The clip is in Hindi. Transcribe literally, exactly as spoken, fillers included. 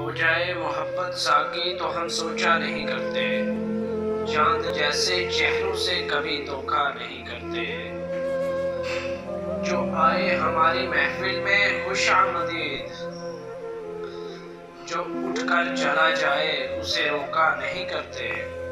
हो जाए मोहब्बत साकी तो हम सोचा नहीं करते, चांद जैसे चेहरों से कभी धोखा नहीं करते। जो आए हमारी महफिल में खुशामदीद, जो उठकर चला जाए उसे रोका नहीं करते।